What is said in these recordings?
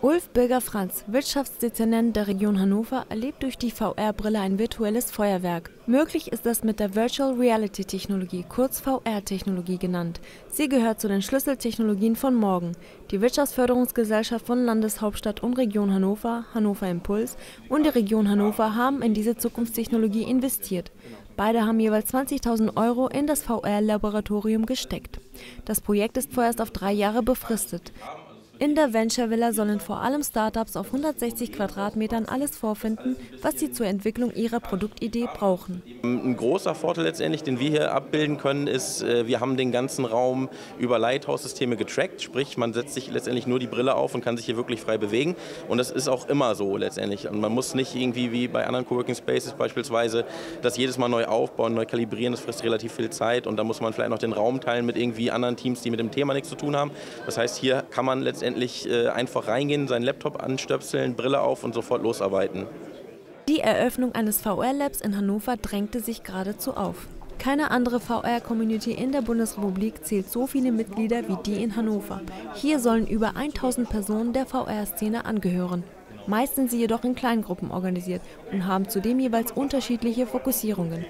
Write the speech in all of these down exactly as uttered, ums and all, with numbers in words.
Ulf Birger-Franz, Wirtschaftsdezernent der Region Hannover, erlebt durch die V R-Brille ein virtuelles Feuerwerk. Möglich ist das mit der Virtual Reality Technologie, kurz V R-Technologie genannt. Sie gehört zu den Schlüsseltechnologien von morgen. Die Wirtschaftsförderungsgesellschaft von Landeshauptstadt und Region Hannover, Hannover Impuls, und die Region Hannover haben in diese Zukunftstechnologie investiert. Beide haben jeweils zwanzigtausend Euro in das V R-Laboratorium gesteckt. Das Projekt ist vorerst auf drei Jahre befristet. In der Venture Villa sollen vor allem Startups auf hundertsechzig Quadratmetern alles vorfinden, was sie zur Entwicklung ihrer Produktidee brauchen. Ein großer Vorteil letztendlich, den wir hier abbilden können, ist, wir haben den ganzen Raum über Lighthouse-Systeme getrackt, sprich man setzt sich letztendlich nur die Brille auf und kann sich hier wirklich frei bewegen, und das ist auch immer so letztendlich. Und man muss nicht irgendwie wie bei anderen Coworking Spaces beispielsweise das jedes Mal neu aufbauen, neu kalibrieren, das frisst relativ viel Zeit, und da muss man vielleicht noch den Raum teilen mit irgendwie anderen Teams, die mit dem Thema nichts zu tun haben. Das heißt, hier kann man letztendlich einfach reingehen, seinen Laptop anstöpseln, Brille auf und sofort losarbeiten. Die Eröffnung eines V R-Labs in Hannover drängte sich geradezu auf. Keine andere V R-Community in der Bundesrepublik zählt so viele Mitglieder wie die in Hannover. Hier sollen über tausend Personen der V R-Szene angehören. Meist sind sie jedoch in Kleingruppen organisiert und haben zudem jeweils unterschiedliche Fokussierungen.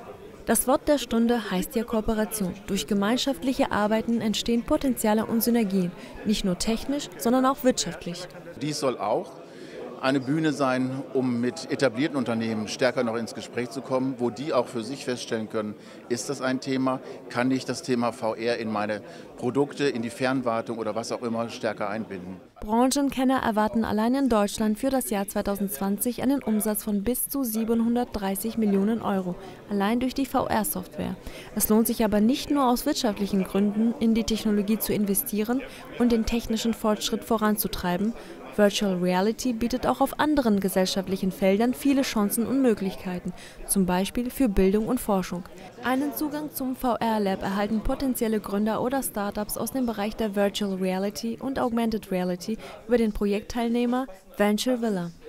Das Wort der Stunde heißt ja Kooperation. Durch gemeinschaftliche Arbeiten entstehen Potenziale und Synergien, nicht nur technisch, sondern auch wirtschaftlich. Dies soll auch eine Bühne sein, um mit etablierten Unternehmen stärker noch ins Gespräch zu kommen, wo die auch für sich feststellen können, ist das ein Thema, kann ich das Thema V R in meine Produkte, in die Fernwartung oder was auch immer stärker einbinden. Branchenkenner erwarten allein in Deutschland für das Jahr zweitausendzwanzig einen Umsatz von bis zu siebenhundertdreißig Millionen Euro, allein durch die V R-Software. Es lohnt sich aber nicht nur aus wirtschaftlichen Gründen, in die Technologie zu investieren und den technischen Fortschritt voranzutreiben. Virtual Reality bietet auch auf anderen gesellschaftlichen Feldern viele Chancen und Möglichkeiten, zum Beispiel für Bildung und Forschung. Einen Zugang zum V R-Lab erhalten potenzielle Gründer oder Startups aus dem Bereich der Virtual Reality und Augmented Reality über den Projektteilnehmer Venture Villa.